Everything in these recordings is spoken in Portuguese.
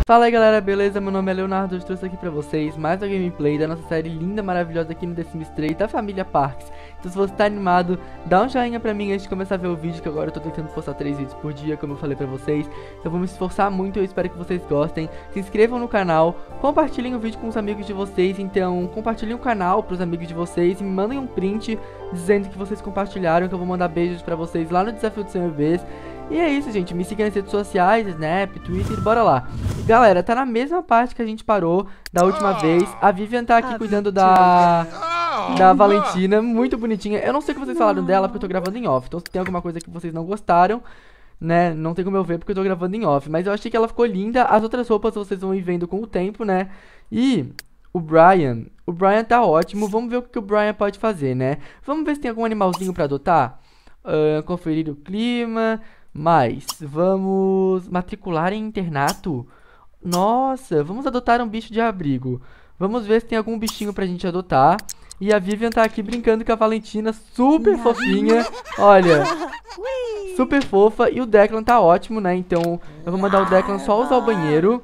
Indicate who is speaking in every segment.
Speaker 1: Fala aí galera, beleza? Meu nome é Leonardo, eu trouxe aqui pra vocês mais uma gameplay da nossa série linda, maravilhosa aqui no The Sims 3 da família Parks. Então se você tá animado, dá um joinha pra mim antes de começar a ver o vídeo, que agora eu tô tentando postar 3 vídeos por dia, como eu falei pra vocês. Eu vou me esforçar muito, eu espero que vocês gostem. Se inscrevam no canal, compartilhem o vídeo com os amigos de vocês, então compartilhem o canal pros amigos de vocês e me mandem um print dizendo que vocês compartilharam, que eu vou mandar beijos pra vocês lá no Desafio dos 100 bebês. E é isso, gente, me siga nas redes sociais, Snap, Twitter, bora lá. E, galera, tá na mesma parte que a gente parou da última vez. A Vivian tá aqui cuidando da Valentina, muito bonitinha. Eu não sei o que vocês falaram dela, porque eu tô gravando em off. Então se tem alguma coisa que vocês não gostaram, né, não tem como eu ver porque eu tô gravando em off. Mas eu achei que ela ficou linda. As outras roupas vocês vão ir vendo com o tempo, né. E o Brian tá ótimo. Vamos ver o que o Brian pode fazer, né. Vamos ver se tem algum animalzinho pra adotar. Conferir o clima. Mas, vamos matricular em internato? Nossa, vamos adotar um bicho de abrigo. Vamos ver se tem algum bichinho pra gente adotar. E a Vivian tá aqui brincando com a Valentina, super fofinha. Olha, super fofa. E o Declan tá ótimo, né? Então, eu vou mandar o Declan só usar o banheiro.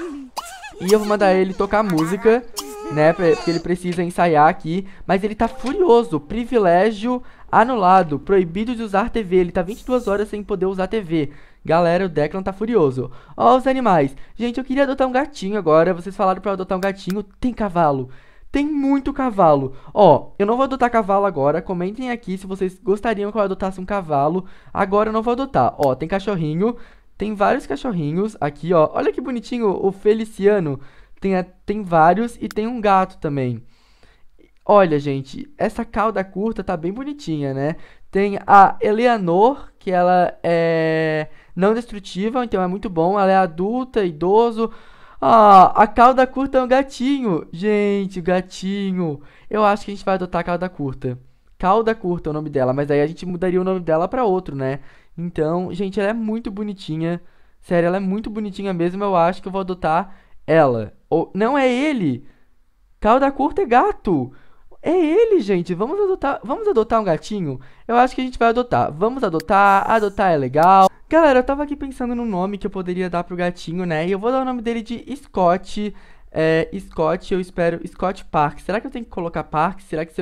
Speaker 1: E eu vou mandar ele tocar música, né? Porque ele precisa ensaiar aqui. Mas ele tá furioso. Privilégio anulado. Proibido de usar TV. Ele tá 22 horas sem poder usar TV. Galera, o Declan tá furioso. Ó, os animais. Gente, eu queria adotar um gatinho agora. Vocês falaram pra eu adotar um gatinho. Tem cavalo. Tem muito cavalo. Ó, eu não vou adotar cavalo agora. Comentem aqui se vocês gostariam que eu adotasse um cavalo. Agora eu não vou adotar. Ó, tem cachorrinho. Tem vários cachorrinhos aqui, ó. Olha que bonitinho o Feliciano. Tem vários e tem um gato também. Olha, gente, essa cauda curta tá bem bonitinha, né? Tem a Eleanor, que ela é não destrutível, então é muito bom. Ela é adulta, idoso. Ah, a cauda curta é um gatinho. Gente, o gatinho. Eu acho que a gente vai adotar a cauda curta. Cauda curta é o nome dela, mas aí a gente mudaria o nome dela pra outro, né? Então, gente, ela é muito bonitinha. Sério, ela é muito bonitinha mesmo. Eu acho que eu vou adotar ela. Ou, não é ele. Cauda curta é gato. É ele, gente. Vamos adotar um gatinho? Eu acho que a gente vai adotar. Vamos adotar. Adotar é legal. Galera, eu tava aqui pensando no nome que eu poderia dar pro gatinho, né? E eu vou dar o nome dele de Scott. Scott, eu espero. Scott Park. Será que eu tenho que colocar Park? Será que se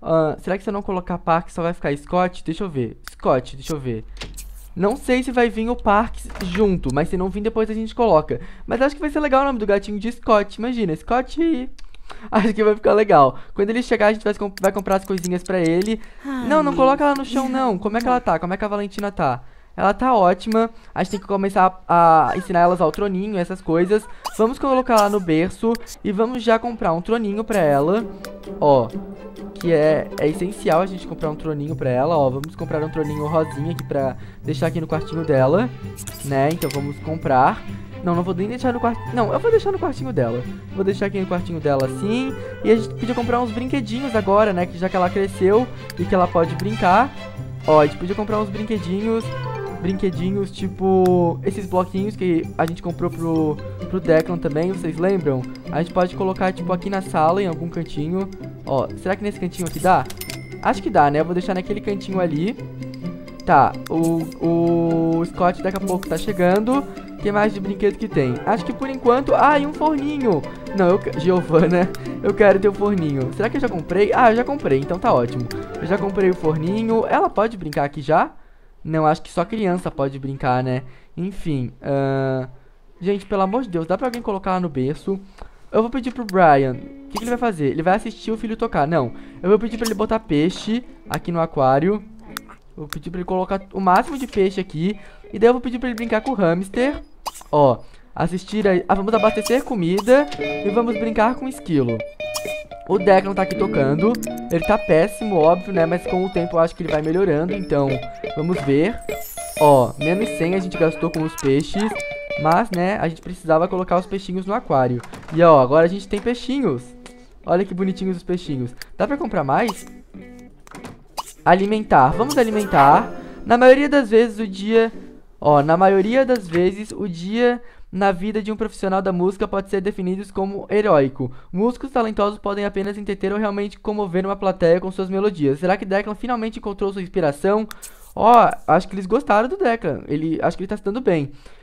Speaker 1: eu não colocar Park só vai ficar Scott? Deixa eu ver. Scott, deixa eu ver. Não sei se vai vir o Parks junto, mas se não vir depois a gente coloca. Mas acho que vai ser legal o nome do gatinho de Scott. Imagina, Scott. Acho que vai ficar legal. Quando ele chegar, a gente vai comprar as coisinhas pra ele. Não, não coloca ela no chão, não. Como é que ela tá? Como é que a Valentina tá? Ela tá ótima. A gente tem que começar a ensinar elas ao troninho, essas coisas. Vamos colocar ela no berço. E vamos já comprar um troninho pra ela. Ó, que é essencial a gente comprar um troninho pra ela. Ó, vamos comprar um troninho rosinha aqui pra deixar aqui no quartinho dela, né? Então vamos comprar. Não, não vou nem deixar no quartinho. Não, eu vou deixar no quartinho dela. Vou deixar aqui no quartinho dela assim. E a gente podia comprar uns brinquedinhos agora, né? Que já que ela cresceu e que ela pode brincar. Ó, a gente podia comprar uns brinquedinhos. Brinquedinhos tipo esses bloquinhos que a gente comprou pro Declan também, vocês lembram? A gente pode colocar tipo aqui na sala, em algum cantinho. Ó, será que nesse cantinho aqui dá? Acho que dá, né? Eu vou deixar naquele cantinho ali. Tá, o Scott daqui a pouco tá chegando. O que mais de brinquedo que tem? Acho que por enquanto... Ah, e um forninho. Não, Giovana, eu quero ter o forninho. Será que eu já comprei? Ah, eu já comprei, então tá ótimo. Eu já comprei o forninho. Ela pode brincar aqui já? Não, acho que só criança pode brincar, né? Enfim, gente, pelo amor de Deus, dá pra alguém colocar ela no berço? Eu vou pedir pro Brian. O que ele vai fazer? Ele vai assistir o filho tocar. Não, eu vou pedir pra ele botar peixe aqui no aquário. Vou pedir pra ele colocar o máximo de peixe aqui. E daí eu vou pedir pra ele brincar com o hamster. Ó, assistir a... vamos abastecer comida e vamos brincar com o esquilo. O Declan tá aqui tocando. Ele tá péssimo, óbvio, né? Mas com o tempo eu acho que ele vai melhorando. Então, vamos ver. Ó, menos 100 a gente gastou com os peixes. Mas, né, a gente precisava colocar os peixinhos no aquário. E, ó, agora a gente tem peixinhos. Olha que bonitinhos os peixinhos. Dá pra comprar mais? Alimentar. Vamos alimentar. Na maioria das vezes o dia... Ó, na maioria das vezes o dia na vida de um profissional da música pode ser definido como heróico. Músicos talentosos podem apenas entreter ou realmente comover uma plateia com suas melodias. Será que Declan finalmente encontrou sua inspiração? Ó, acho que eles gostaram do Declan. Acho que ele tá se dando bem.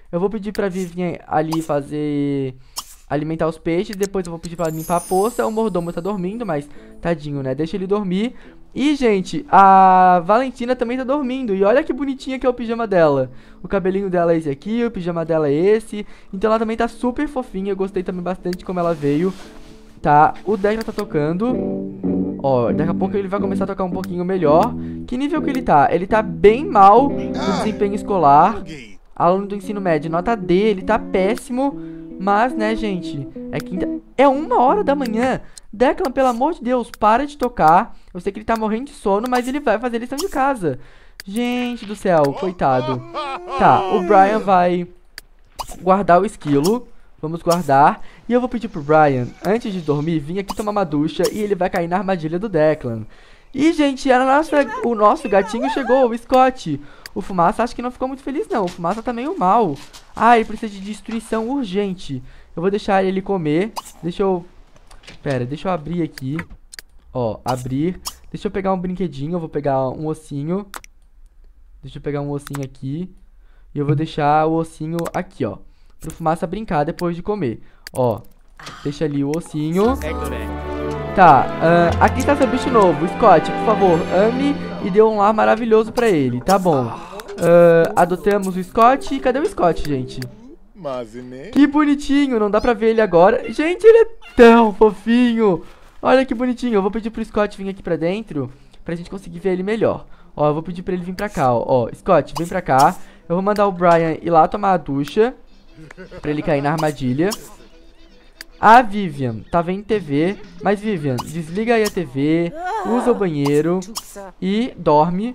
Speaker 1: Eu vou pedir pra Vivian ali fazer... alimentar os peixes, depois eu vou pedir pra ela limpar a poça. O mordomo tá dormindo, mas tadinho, né? Deixa ele dormir. E, gente, a Valentina também tá dormindo. E olha que bonitinha que é o pijama dela. O cabelinho dela é esse aqui, o pijama dela é esse. Então ela também tá super fofinha. Eu gostei também bastante como ela veio. Tá, o Declan tá tocando. Ó, daqui a pouco ele vai começar a tocar um pouquinho melhor. Que nível que ele tá? Ele tá bem mal no desempenho escolar. Aluno do ensino médio, nota D, ele tá péssimo. Mas, né, gente, é 1h da manhã. Declan, pelo amor de Deus, para de tocar. Eu sei que ele tá morrendo de sono, mas ele vai fazer lição de casa. Gente do céu, coitado. Tá, o Brian vai guardar o esquilo. Vamos guardar. E eu vou pedir pro Brian, antes de dormir, vir aqui tomar uma ducha. E ele vai cair na armadilha do Declan. E, gente, o nosso gatinho chegou, o Scott. O Fumaça acho que não ficou muito feliz, não. O Fumaça tá meio mal. Ah, ele precisa de destruição urgente. Eu vou deixar ele comer. Deixa eu abrir aqui. Ó, abrir. Deixa eu pegar um brinquedinho. Eu vou pegar um ossinho. Deixa eu pegar um ossinho aqui. E eu vou deixar o ossinho aqui, ó. Pro Fumaça brincar depois de comer. Ó, deixa ali o ossinho. Tá, aqui está seu bicho novo. Scott, por favor, ame e dê um lar maravilhoso pra ele, tá bom. Adotamos o Scott. Cadê o Scott, gente? Que bonitinho, não dá pra ver ele agora. Gente, ele é tão fofinho. Olha que bonitinho, eu vou pedir pro Scott vir aqui pra dentro pra gente conseguir ver ele melhor. Ó, eu vou pedir pra ele vir pra cá, ó. Scott, vem pra cá. Eu vou mandar o Brian ir lá tomar a ducha pra ele cair na armadilha. A Vivian tá vendo TV, mas Vivian, desliga aí a TV, usa o banheiro e dorme,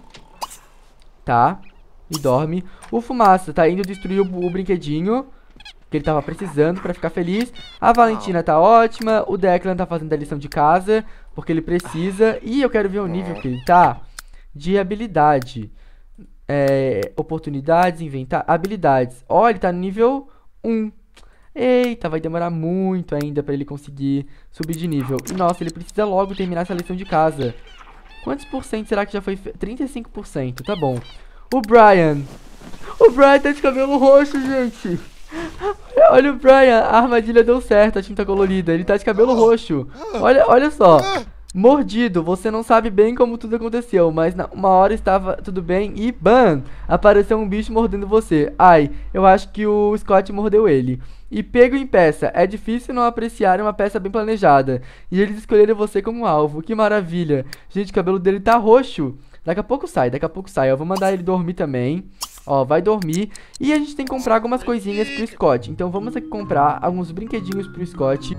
Speaker 1: tá? E dorme. O Fumaça tá indo destruir o brinquedinho que ele tava precisando pra ficar feliz. A Valentina tá ótima, o Declan tá fazendo a lição de casa porque ele precisa. E eu quero ver o nível que ele tá de habilidade. Oportunidades, inventar, habilidades. Ó, ele tá no nível 1. Eita, vai demorar muito ainda pra ele conseguir subir de nível. E nossa, ele precisa logo terminar essa lição de casa. Quantos por cento será que já foi? 35%, tá bom. O Brian tá de cabelo roxo, gente. Olha o Brian, a armadilha deu certo, a tinta colorida. Ele tá de cabelo roxo. Olha só. Mordido, você não sabe bem como tudo aconteceu, mas uma hora estava tudo bem e BAM! Apareceu um bicho mordendo você. Ai, eu acho que o Scott mordeu ele. E pego em peça, é difícil não apreciar uma peça bem planejada. E eles escolheram você como alvo, que maravilha. Gente, o cabelo dele tá roxo. Daqui a pouco sai. Eu vou mandar ele dormir também. Ó, vai dormir. E a gente tem que comprar algumas coisinhas pro Scott. Então vamos aqui comprar alguns brinquedinhos pro Scott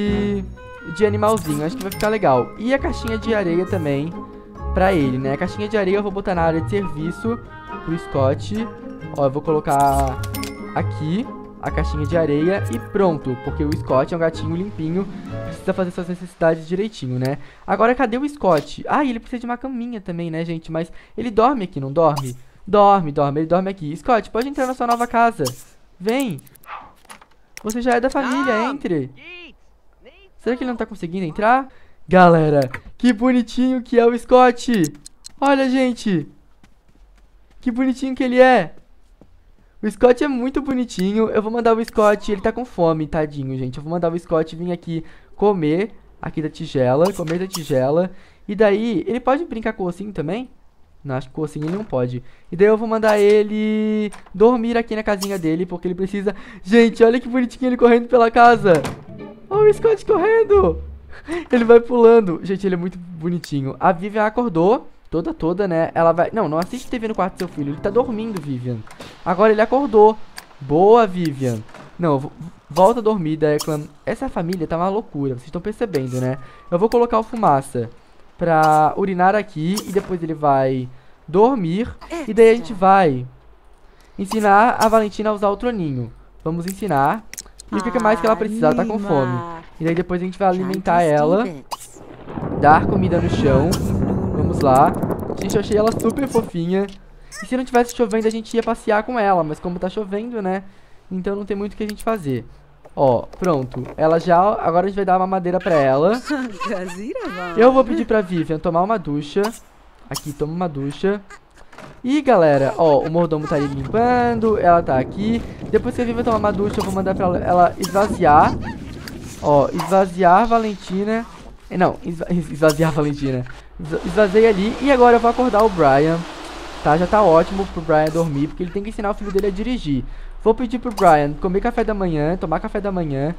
Speaker 1: de animalzinho, acho que vai ficar legal. E a caixinha de areia também pra ele, né? A caixinha de areia eu vou botar na área de serviço pro Scott. Ó, eu vou colocar aqui a caixinha de areia e pronto, porque o Scott é um gatinho limpinho, precisa fazer suas necessidades direitinho, né? Agora, cadê o Scott? Ah, ele precisa de uma caminha também, né, gente? Mas ele dorme aqui, não dorme? Dorme, ele dorme aqui. Scott, pode entrar na sua nova casa. Vem. Você já é da família, entre. Será que ele não tá conseguindo entrar? Galera, que bonitinho que é o Scott. Olha, gente. Que bonitinho que ele é. O Scott é muito bonitinho. Eu vou mandar o Scott, ele tá com fome, tadinho, gente. Eu vou mandar o Scott vir aqui comer aqui da tigela, comer da tigela. E daí, ele pode brincar com o ossinho também? Não, acho que com o ossinho ele não pode. E daí eu vou mandar ele dormir aqui na casinha dele, porque ele precisa... Gente, olha que bonitinho ele correndo pela casa. Olha o Scott correndo. Ele vai pulando. Gente, ele é muito bonitinho. A Vivian acordou. Toda, né? Ela vai... Não assiste TV no quarto do seu filho. Ele tá dormindo, Vivian. Agora ele acordou. Boa, Vivian. Não, volta a dormir, Declan. Essa família tá uma loucura. Vocês estão percebendo, né? Eu vou colocar o Fumaça pra urinar aqui. E depois ele vai dormir. E daí a gente vai ensinar a Valentina a usar o troninho. Vamos ensinar. E o que mais que ela precisa? Ela tá com fome. E daí depois a gente vai alimentar ela. Dar comida no chão. Vamos lá. Gente, eu achei ela super fofinha. E se não tivesse chovendo, a gente ia passear com ela. Mas como tá chovendo, né? Então não tem muito o que a gente fazer. Ó, pronto. Ela já... Agora a gente vai dar uma madeira pra ela. Eu vou pedir pra Vivian tomar uma ducha. Aqui, toma uma ducha. E galera, ó, o mordomo tá ali limpando, ela tá aqui. Depois que a Vivi tomar uma ducha, eu vou mandar pra ela esvaziar. Ó, esvaziar Valentina. Não, esvaziar Valentina. Esvaziei ali. E agora eu vou acordar o Brian. Tá, já tá ótimo pro Brian dormir, porque ele tem que ensinar o filho dele a dirigir. Vou pedir pro Brian comer café da manhã, tomar café da manhã.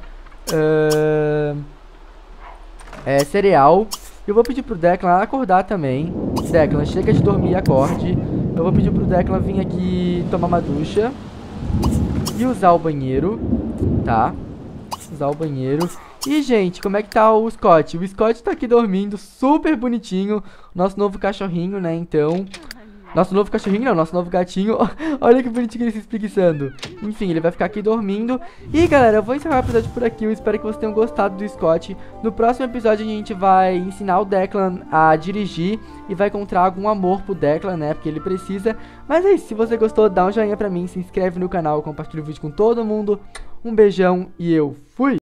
Speaker 1: Cereal. Eu vou pedir pro Declan acordar também. Declan, chega de dormir e acorde. Eu vou pedir pro Declan vir aqui tomar uma ducha. E usar o banheiro. Tá? Usar o banheiro. E, gente, como é que tá o Scott? O Scott tá aqui dormindo, super bonitinho. Nosso novo cachorrinho, né, então... Nosso novo cachorrinho não, nosso novo gatinho. Olha que bonitinho ele se espreguiçando. Enfim, ele vai ficar aqui dormindo. E galera, eu vou encerrar o episódio por aqui. Eu espero que vocês tenham gostado do Scott. No próximo episódio a gente vai ensinar o Declan a dirigir. E vai encontrar algum amor pro Declan, né, porque ele precisa. Mas é isso, se você gostou, dá um joinha pra mim. Se inscreve no canal, compartilha o vídeo com todo mundo. Um beijão e eu fui!